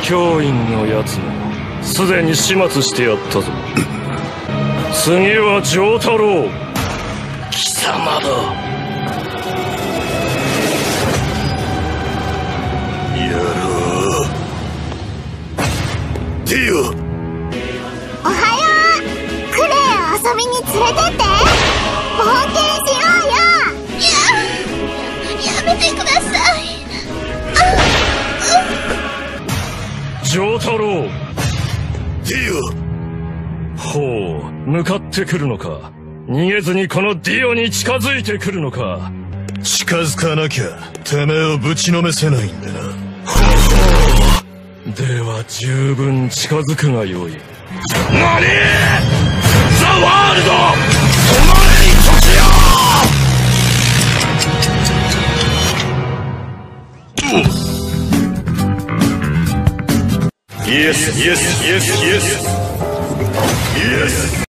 教員のやつもすでに始末してやったぞ。次は丈太郎貴様だ。 やろう。ディオ、 おはよう。クレイを遊びに連れてって。冒険しようよ。やめてください。 丈太郎。 ディオ。 ほう、向かってくるのか。逃げずにこのディオに近づいてくるのか。 近づかなきゃてめえをぶちのめせないんだな。 では十分近づくがよい。何？ザ・ワールド止まれに時よ。イエスイエスイエスイエスイエス。